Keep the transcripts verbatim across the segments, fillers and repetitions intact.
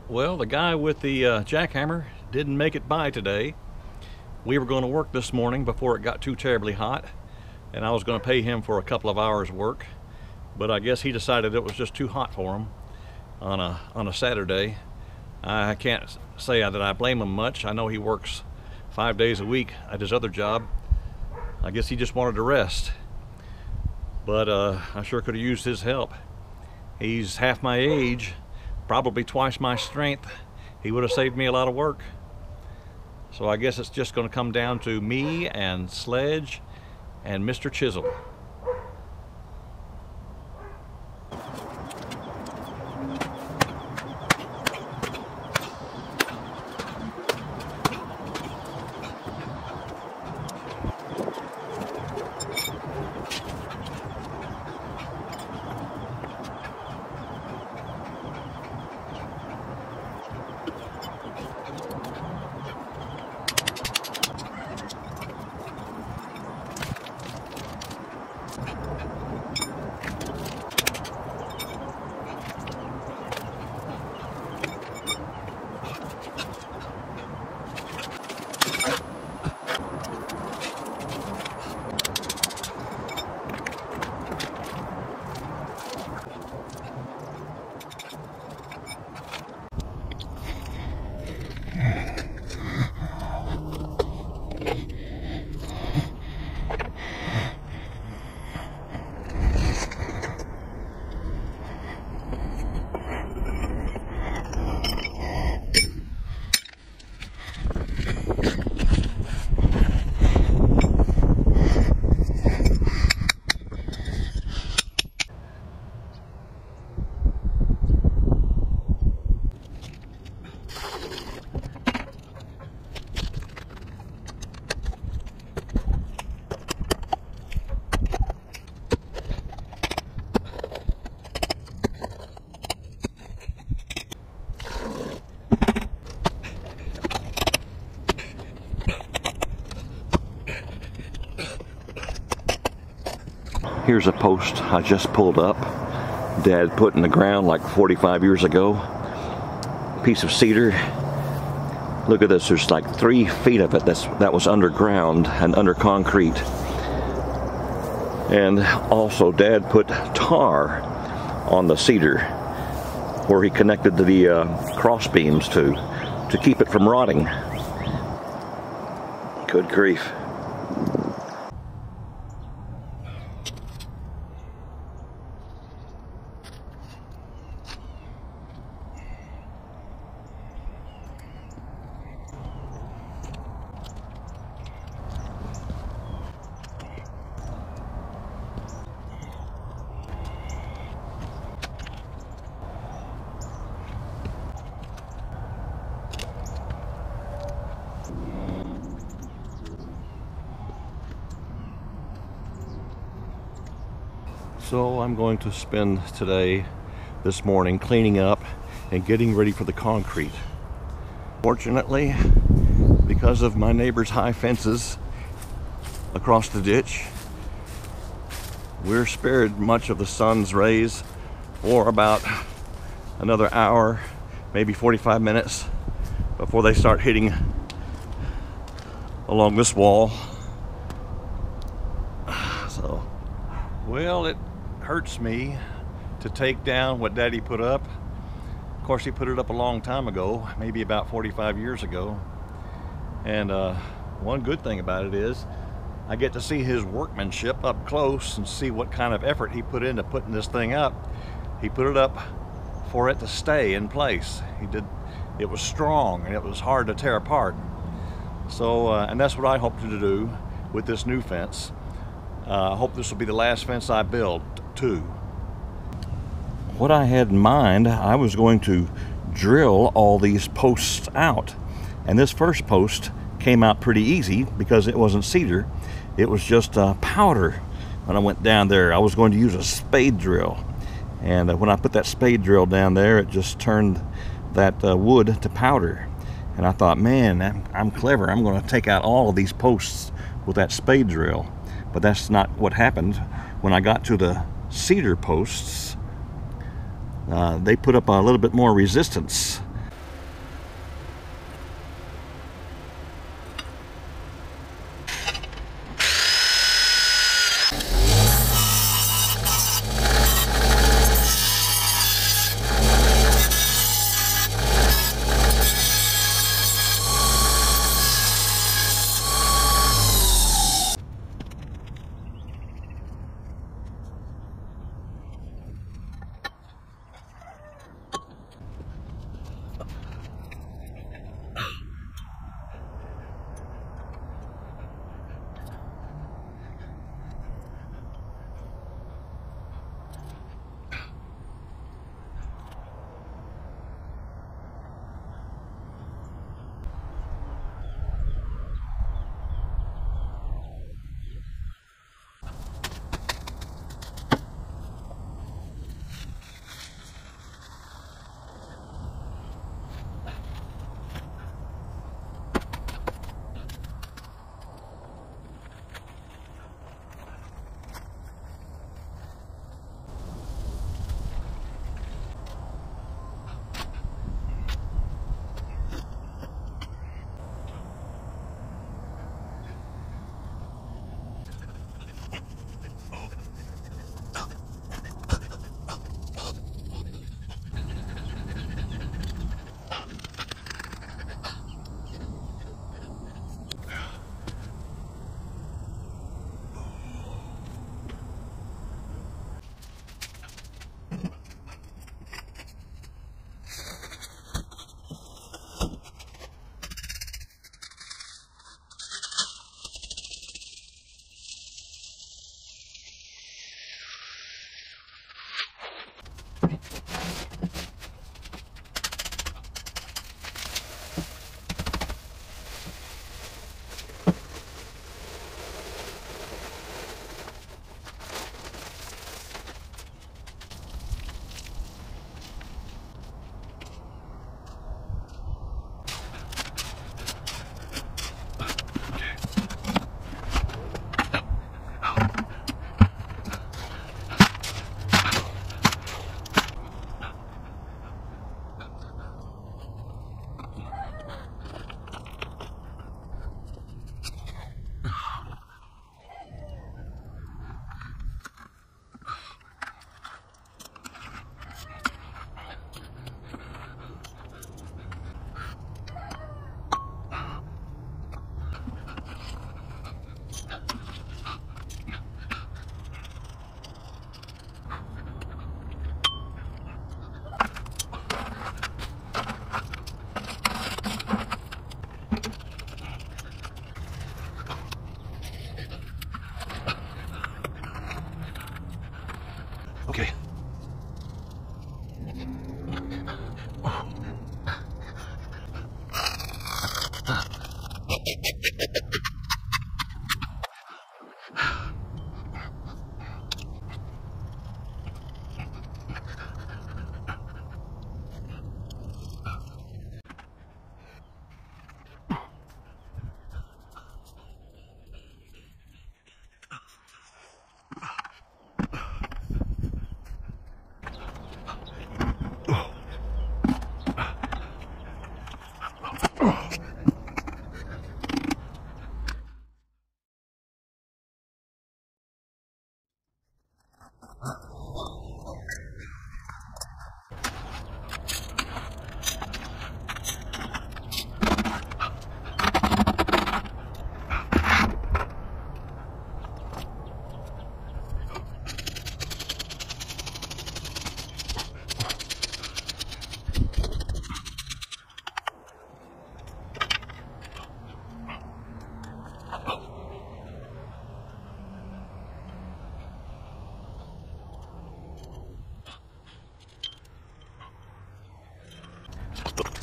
Well, the guy with the uh, jackhammer didn't make it by today. We were going to work this morning before it got too terribly hot, and I was going to pay him for a couple of hours work, but I guess he decided it was just too hot for him on a on a Saturday. I can't say that I blame him much. I know he works five days a week at his other job. I guess he just wanted to rest, but uh, I sure could have used his help. He's half my age, probably twice my strength. He would have saved me a lot of work. So I guess it's just going to come down to me and Sledge and Mister Chisel. Here's a post I just pulled up. Dad put in the ground like forty-five years ago. Piece of cedar. Look at this, there's like three feet of it that's, that was underground and under concrete. And also Dad put tar on the cedar where he connected the uh, crossbeams to, to keep it from rotting. Good grief. So I'm going to spend today, this morning, cleaning up and getting ready for the concrete. Fortunately, because of my neighbor's high fences across the ditch, we're spared much of the sun's rays for about another hour, maybe forty-five minutes before they start hitting along this wall. So, well, it hurts me to take down what Daddy put up. Of course, he put it up a long time ago, maybe about forty-five years ago. And uh, one good thing about it is I get to see his workmanship up close and see what kind of effort he put into putting this thing up. He put it up for it to stay in place. He did. It was strong and it was hard to tear apart. So, uh, and that's what I hope to do with this new fence. Uh, I hope this will be the last fence I build too. What I had in mind, I was going to drill all these posts out. And this first post came out pretty easy because it wasn't cedar. It was just uh, powder. When I went down there, I was going to use a spade drill. And uh, when I put that spade drill down there, it just turned that uh, wood to powder. And I thought, man, I'm, I'm clever. I'm going to take out all of these posts with that spade drill. But that's not what happened. When I got to the cedar posts, uh, they put up a little bit more resistance.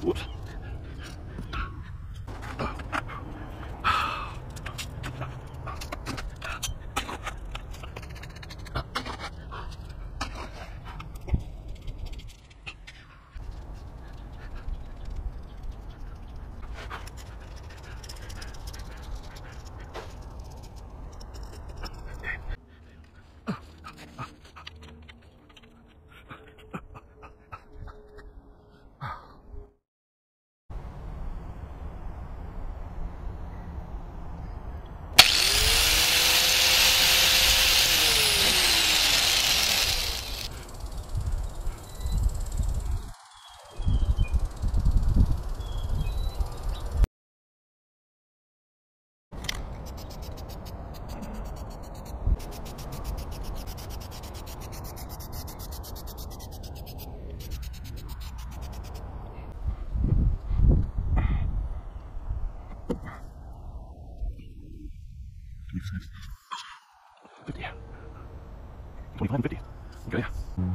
Whoops. fifty. twenty-five and fifty. Okay.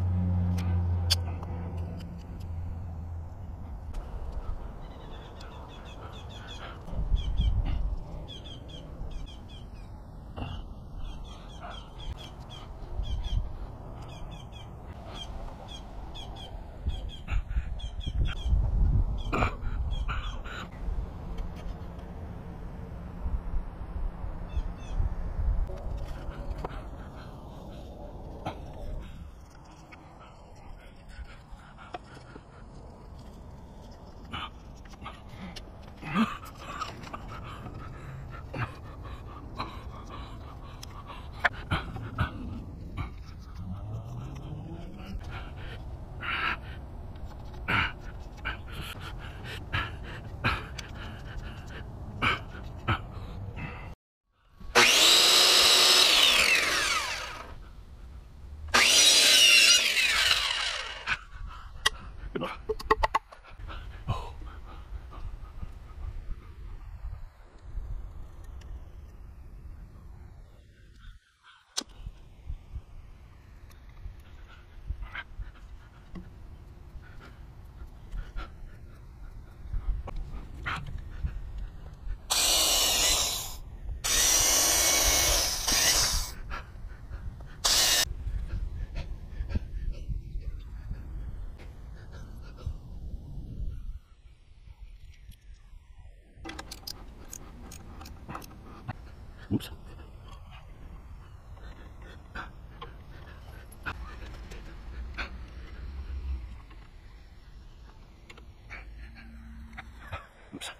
Oops. Oops.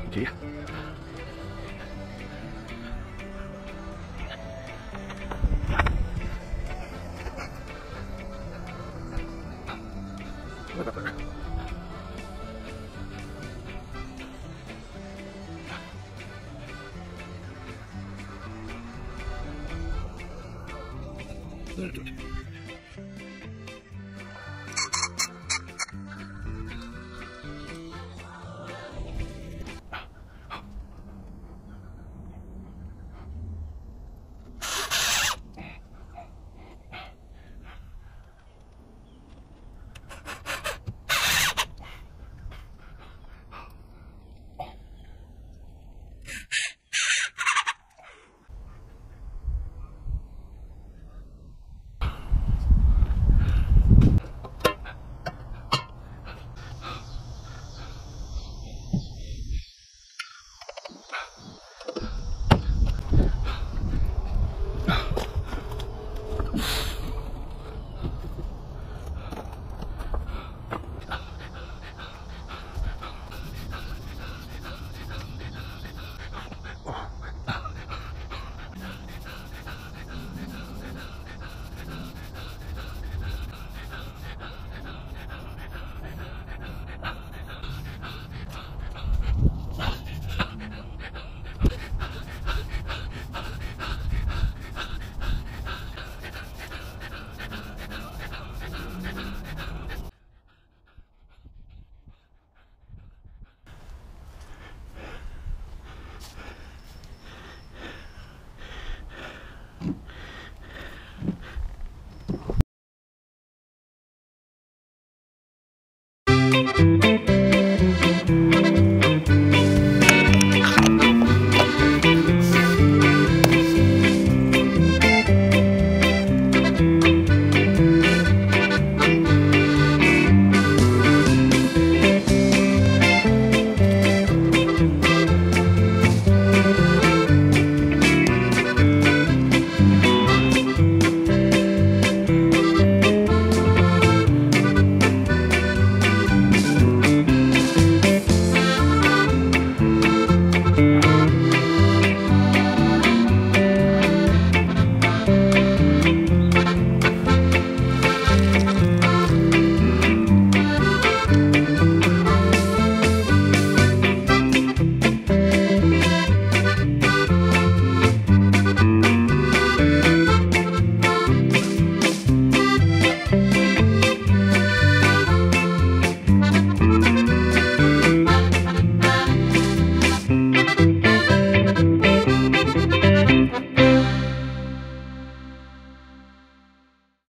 talking to you. Look up there. There it is.